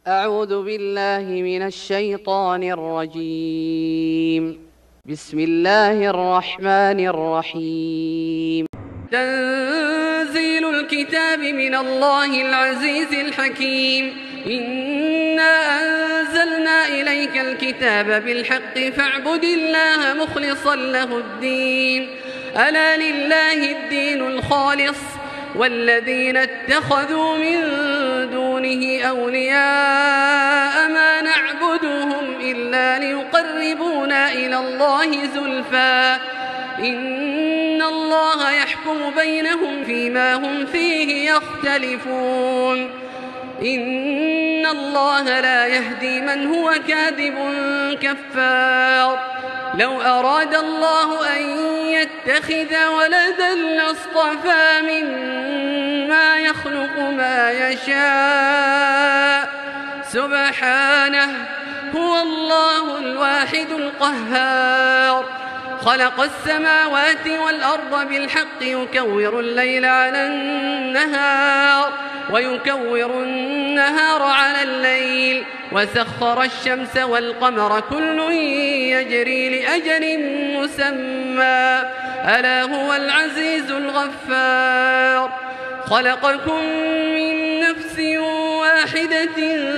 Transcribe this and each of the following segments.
أعوذ بالله من الشيطان الرجيم. بسم الله الرحمن الرحيم. تنزيل الكتاب من الله العزيز الحكيم. إنا أنزلنا إليك الكتاب بالحق فاعبد الله مخلصا له الدين. ألا لله الدين الخالص والذين اتخذوا من دونه أولياء ما نعبدهم إلا ليقربونا إلى الله زلفى إن الله يحكم بينهم فيما هم فيه يختلفون. إن الله لا يهدي من هو كاذب كفار. لو أراد الله أن يتخذ ولدا لاصطفى مما يخلق ما يشاء سبحانه هو الله الواحد القهار. خلق السماوات والأرض بالحق يكور الليل على النهار ويكور النهار على الليل وسخر الشمس والقمر كل يجري لأجل مسمى ألا هو العزيز الغفار. خلقكم من نفس واحدة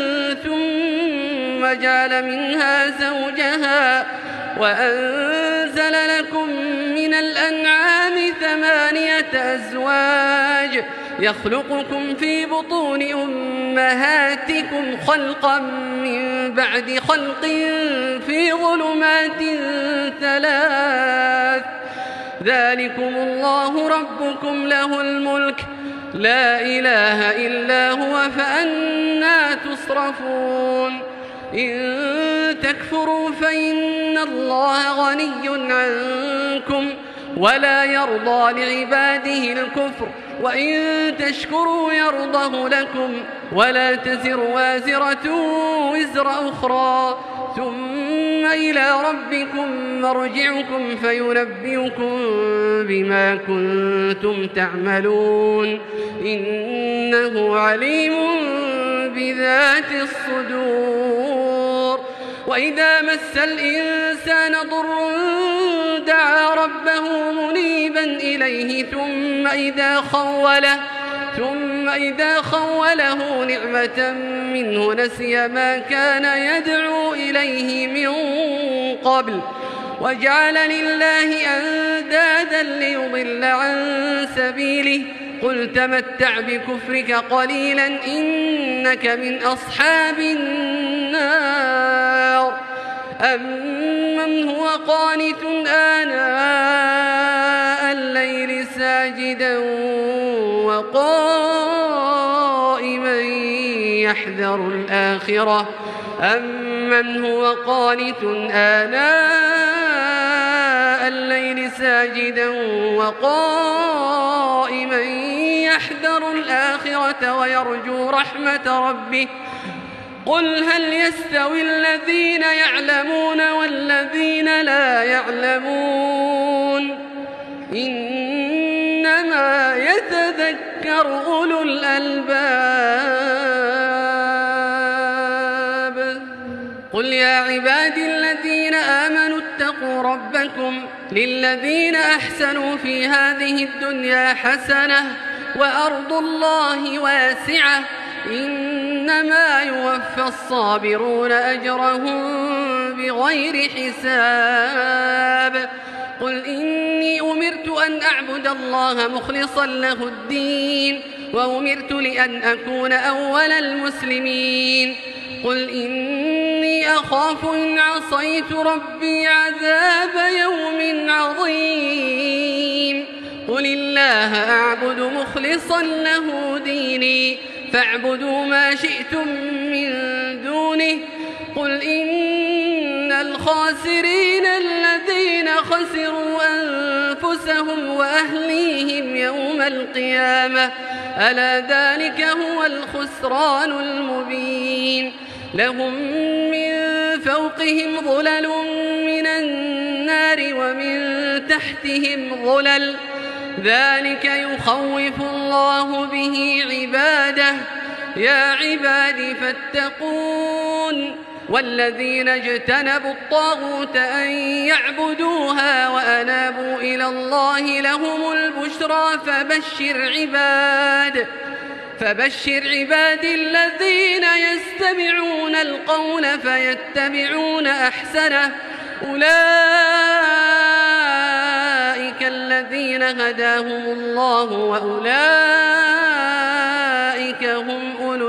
ثم جعل منها زوجها وأنزل لكم من الأنعام 8 أزواج يخلقكم في بطون أمهاتكم خلقا من بعد خلق في ظلمات 3 ذلكم الله ربكم له الملك لا إله إلا هو فأنى تصرفون. إن تكفروا فإن الله غني عنكم ولا يرضى لعباده الكفر وإن تشكروا يرضه لكم ولا تزر وازرة وزر أخرى ثم إلى ربكم مرجعكم فينبئكم بما كنتم تعملون إنه عليم بذات الصدور. وإذا مس الإنسان ضر دعا ربه منيبا إليه ثم إذا خوله نعمة منه نسي ما كان يدعو إليه من قبل وجعل لله أندادا ليضل عن سبيله قل تمتع بكفرك قليلا إنك من أصحاب النار. أمن هو قانت آناء الليل ساجدا وقائما يحذر الآخرة أمن هو قانت آناء الليل ساجدا وقائما يحذر الآخرة ويرجو رحمة ربه قل هل يستوي الذين يعلمون والذين لا يعلمون إنما يتذكر أولو الألباب. قل يا عبادي الذين آمنوا اتقوا ربكم للذين أحسنوا في هذه الدنيا حسنة وأرض الله واسعة إنما يوفى الصابرون أجرهم بغير حساب. قل إني أمرت أن أعبد الله مخلصا له الدين وأمرت لأن أكون أول المسلمين. قل إني أخاف إن عصيت ربي عذاب يوم عظيم. قل الله أعبد مخلصا له ديني فاعبدوا ما شئتم من دونه. قل إن الخاسرين الذين خسروا أنفسهم وأهليهم يوم القيامة ألا ذلك هو الخسران المبين. لهم من فوقهم ظلل من النار ومن تحتهم ظلل ذلك يخوف الله به عباده يا عبادي فاتقون والذين اجتنبوا الطاغوت أن يعبدوها وأنابوا إلى الله لهم البشرى فبشر عباد الذين يستمعون القول فيتبعون أحسنه أولئك الذين هداهم الله وأولئك هم أولو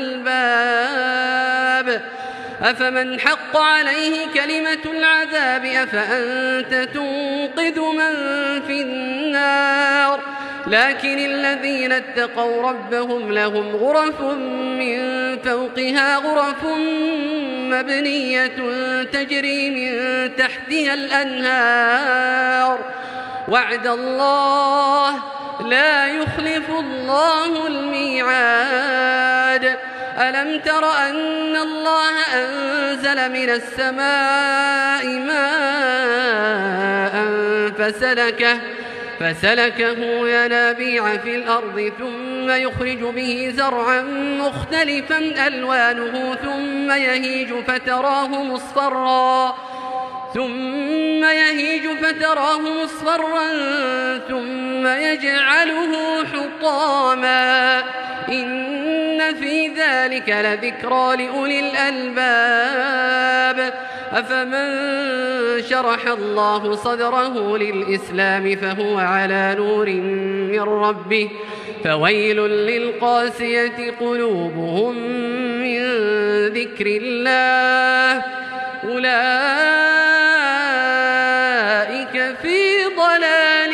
الألباب أفمن حق عليه كلمة العذاب أفأنت تنقذ من في النار لكن الذين اتقوا ربهم لهم غرف من فوقها غرف مبنية تجري من تحتها الأنهار وعد الله لا يخلف الله الميعاد ألم تر أن الله أنزل من السماء ماء فسلكه ينابيع في الأرض ثم يخرج به زرعا مختلفا ألوانه ثم يهيج فتراه مصفرا ثم يجعله حطاما إن في ذلك لذكرى لأولي الألباب أفمن شرح الله صدره للإسلام فهو على نور من ربه فويل للقاسية قلوبهم من ذكر الله أولئك في ضلال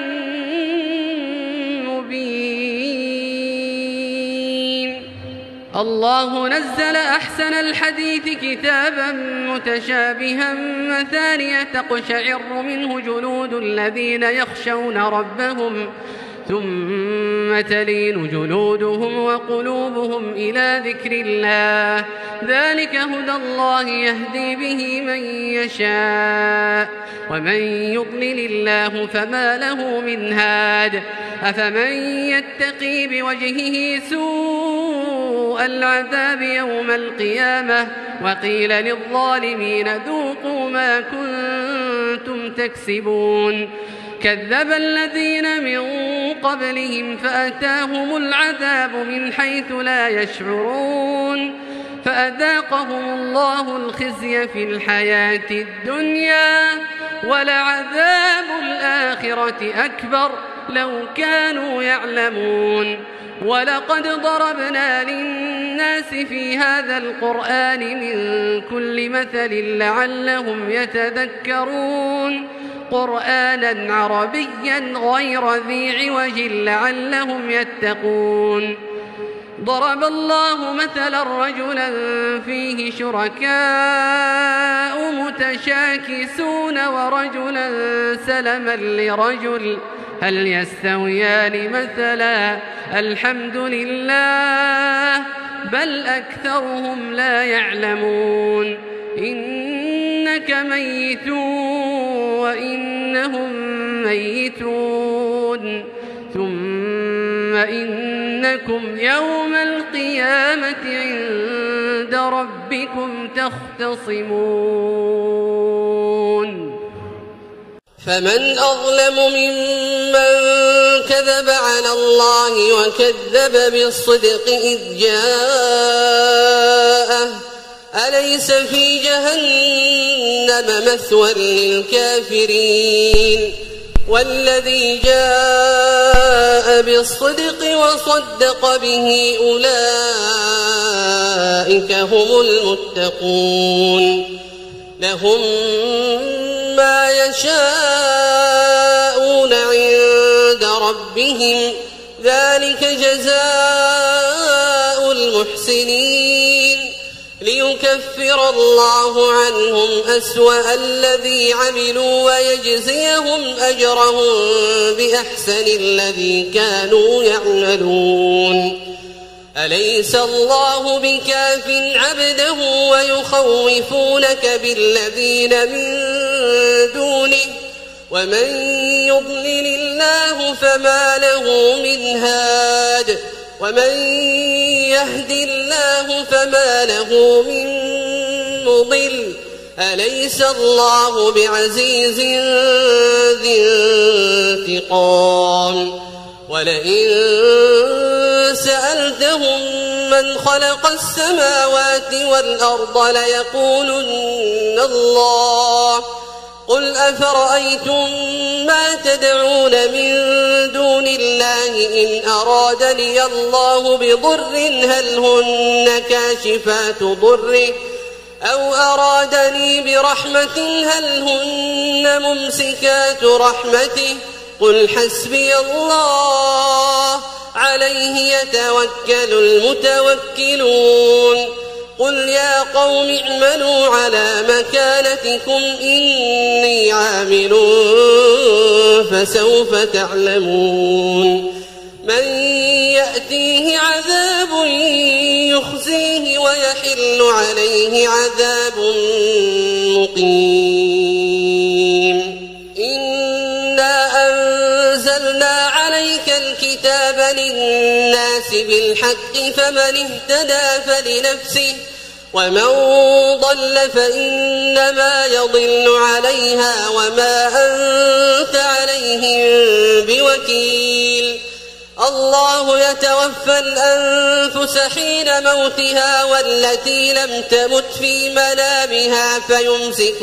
مبين الله نزل أحسن الحديث كتابا متشابها مثانية تقشعر منه جلود الذين يخشون ربهم ثم تلين جلودهم وقلوبهم إلى ذكر الله ذلك هدى الله يهدي به من يشاء ومن يضلل الله فما له من هاد أفمن يتقي بوجهه سوء العذاب يوم القيامة وقيل للظالمين ذوقوا ما كنتم تكسبون كذب الذين من قبلهم فأتاهم العذاب من حيث لا يشعرون فأذاقهم الله الخزي في الحياة الدنيا ولعذاب الآخرة أكبر لو كانوا يعلمون ولقد ضربنا للناس في هذا القرآن من كل مثل لعلهم يتذكرون قرآنا عربيا غير ذي عوج لعلهم يتقون ضرب الله مثلا رجلا فيه شركاء متشاكسون ورجلا سلما لرجل هل يستويان مثلا الحمد لله بل أكثرهم لا يعلمون إنك ميت وإنهم ميتون ثم إنكم يوم القيامة عند ربكم تختصمون فمن أظلم ممن كذب على الله وكذب بالصدق إذ جاءه أليس في جهنم مثوى للكافرين والذي جاء بالصدق وصدق به أولئك هم المتقون لهم ما يشاءون عند ربهم ذلك جزاء المحسنين ليكفر الله عنهم أسوأ الذي عملوا ويجزيهم أجرهم بأحسن الذي كانوا يعملون أليس الله بكاف عبده ويخوفونك بالذين من دونه ومن يضلل الله فما له من هاد ومن يهد الله فما له من مضل أليس الله بعزيز ذي انتقام ولئن سألتهم من خلق السماوات والأرض ليقولن الله قل أفرأيتم ما تدعون من دون الله إن أرادني الله بضر هل هن كاشفات ضره أو أرادني برحمة هل هن ممسكات رحمته قل حسبي الله عليه يتوكل المتوكلون قل يا قوم اعملوا على مكانتكم إني عامل فسوف تعلمون من يأتيه عذاب يخزيه ويحل عليه عذاب مقيم إنا أنزلنا عليك الكتاب للناس بالحق فمن اهتدى فلنفسه ومن ضل فإنما يضل عليها وما أنت عليهم بوكيل الله يتوفى الأنفس حين موتها والتي لم تمت في منامها فيمسك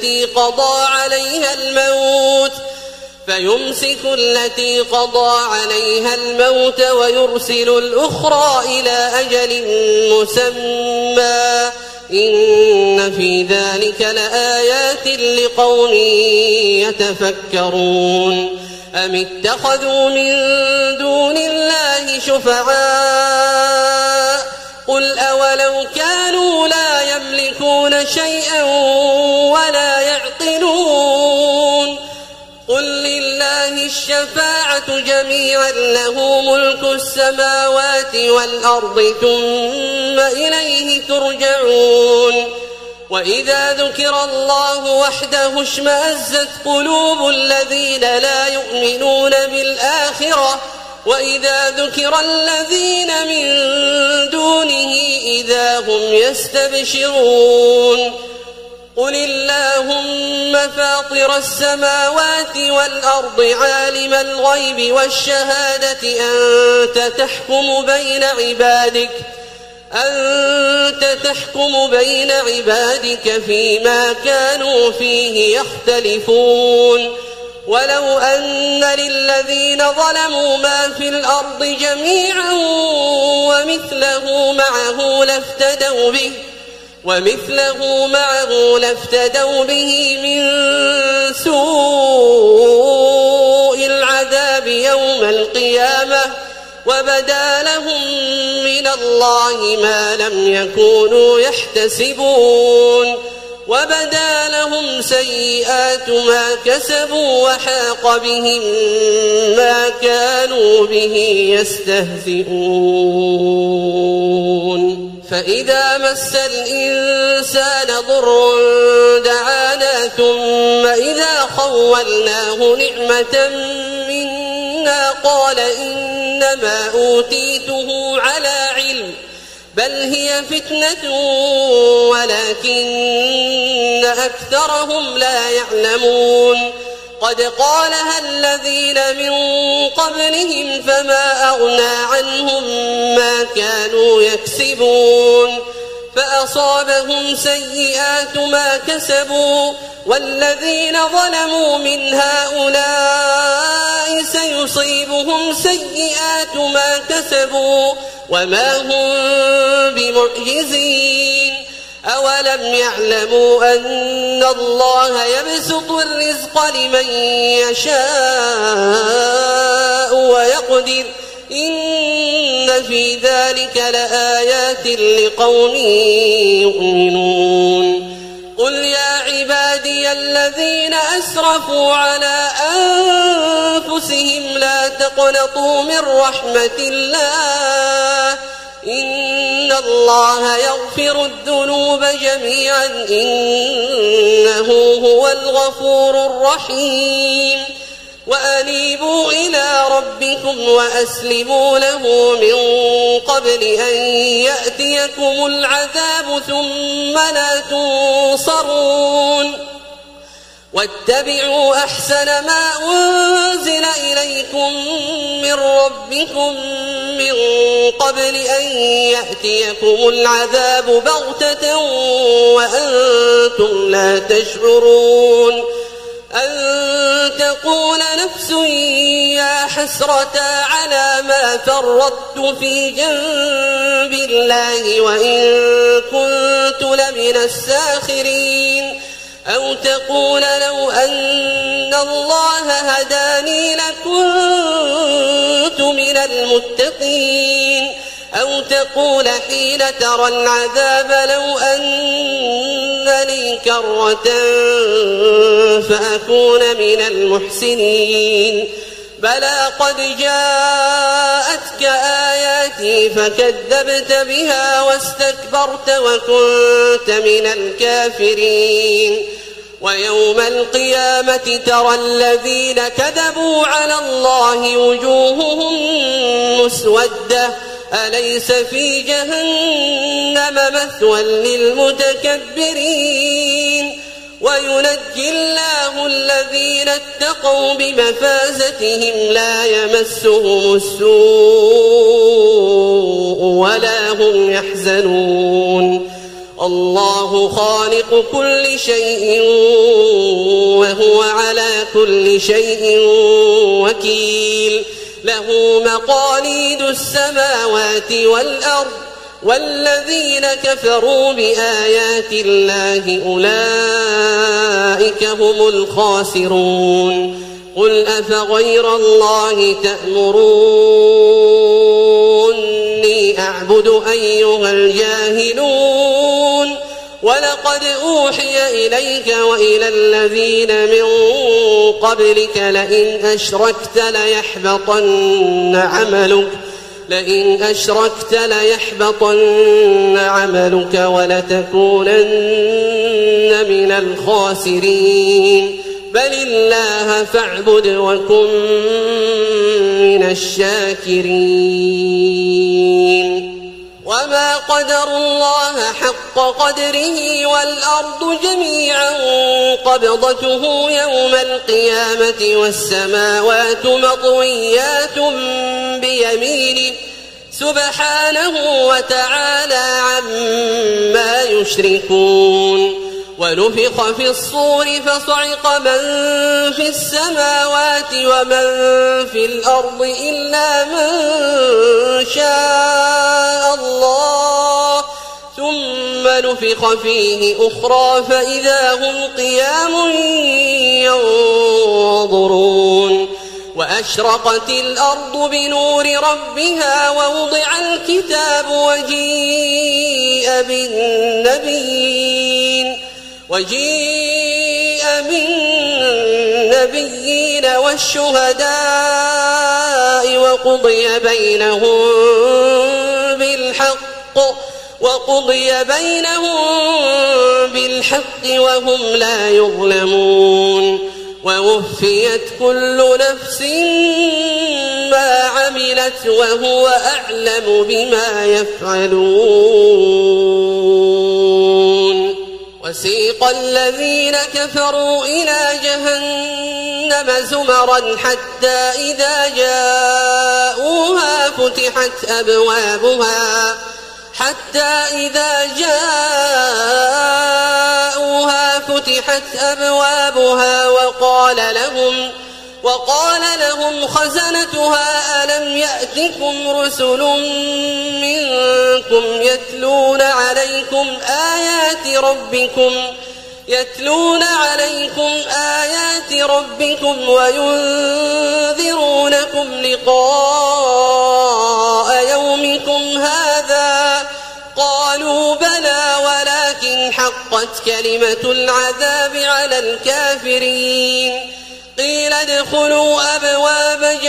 التي قضى عليها الموت ويرسل الأخرى إلى أجل مسمى إن في ذلك لآيات لقوم يتفكرون أم اتخذوا من دون الله شفعاء قل أولو كانوا لا يملكون شيئا ولا يعقلون قل لله الشفاعة جميعا له ملك السماوات والأرض ثم إليه ترجعون وإذا ذكر الله وحده اشمأزت قلوب الذين لا يؤمنون بالآخرة وإذا ذكر الذين من دونه إذا هم يستبشرون قل اللهم فاطر السماوات والأرض عالم الغيب والشهادة أنت تحكم بين عبادك فيما كانوا فيه يختلفون ولو أن للذين ظلموا ما في الأرض جميعا ومثله معه لافتدوا به من سوء العذاب يوم القيامة وبدا لهم من الله ما لم يكونوا يحتسبون وبدا لهم سيئات ما كسبوا وحاق بهم ما كانوا به يستهزئون فإذا مس الإنسان ضر دعانا ثم إذا خولناه نعمة منا قال إنما أوتيته على علم بل هي فتنة ولكن أكثرهم لا يعلمون قد قالها الذين من قبلهم فما أغنى عنهم ما كانوا يكسبون فأصابهم سيئات ما كسبوا والذين ظلموا من هؤلاء سيصيبهم سيئات ما كسبوا وما هم بمعجزين أولم يعلموا أن الله يبسط الرزق لمن يشاء ويقدر إن في ذلك لآيات لقوم يؤمنون قل يا عبادي الذين أسرفوا على أنفسهم لا تقنطوا من رحمة الله إن الله يغفر الذنوب جميعا إنه هو الغفور الرحيم وأنيبوا إلى ربكم وأسلموا له من قبل أن يأتيكم العذاب ثم لا تنصرون واتبعوا أحسن ما أنزل إليكم من ربكم من قبل أن يأتيكم العذاب بغتة وأنتم لا تشعرون أن تقول نفس يا حسرة على ما فرطت في جنب الله وإن كنت لمن الساخرين أو تقول لو أن الله هداني لكنت من المتقين أو تقول حين ترى العذاب لو أن لي كرة فأكون من المحسنين بلى قد جاءتك آياتي فكذبت بها واستكبرت وكنت من الكافرين ويوم القيامة ترى الذين كذبوا على الله وجوههم مسودة أليس في جهنم مثوى للمتكبرين وينجي الله الذين اتقوا بمفازتهم لا يمسهم السوء ولا هم يحزنون الله خالق كل شيء وهو على كل شيء وكيل له مقاليد السماوات والأرض والذين كفروا بآيات الله أولئك هم الخاسرون قل أفغير الله تأمروني أعبد أيها الجاهلون ولقد أوحي إليك وإلى الذين من قبلك لئن أشركت ليحبطن عملك ولتكونن من الخاسرين بل الله فاعبد وكن من الشاكرين وما قدروا الله حق قدره والأرض جميعا قبضته يوم القيامة والسماوات مطويات بيمينه سبحانه وتعالى عما يشركون ونفخ في الصور فصعق من في السماوات ومن في الأرض إلا من شاء الله ثم نفخ فيه أخرى فإذا هم قيام ينظرون وأشرقت الأرض بنور ربها ووضع الكتاب وجيء بالنبيين والشهداء وقضي بينهم بالحق وهم لا يظلمون ووفيت كل نفس ما عملت وهو أعلم بما يفعلون وسيق الذين كفروا إلى جهنم زمرا حتى إذا جاءوها فتحت أبوابها وقال لهم خزنتها ألم يأتكم رسل منكم يتلون عليكم آيات ربكم وينذرونكم لقاء يومكم هذا قالوا بلى ولكن حقت كلمة العذاب على الكافرين قيل ادخلوا أبواب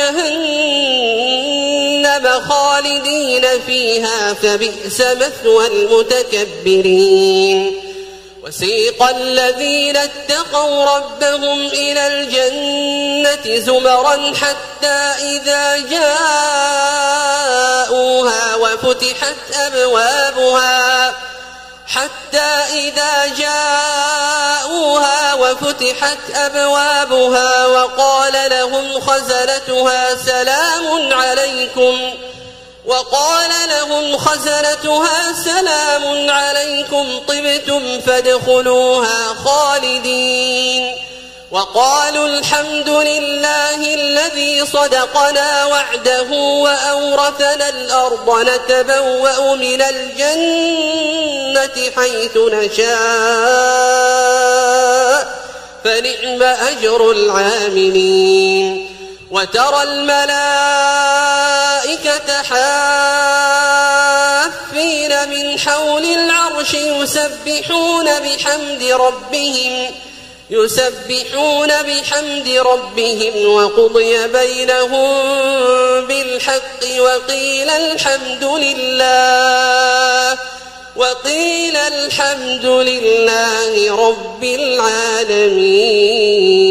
جهنم خالدين فيها فبئس مثوى المتكبرين وسيق الذين اتقوا ربهم إلى الجنة زمرا حتى إذا جاءوها وفتحت أبوابها وقال لهم خزنتها سلام عليكم طبتم فادخلوها خالدين وقالوا الحمد لله الذي صدقنا وعده وأورثنا الأرض نتبوأ من الجنة حيث نشاء فنعم أجر العاملين وترى الملائكة حافين من حول العرش يسبحون بحمد ربهم وقضي بينهم بالحق وقيل الحمد لله رب العالمين.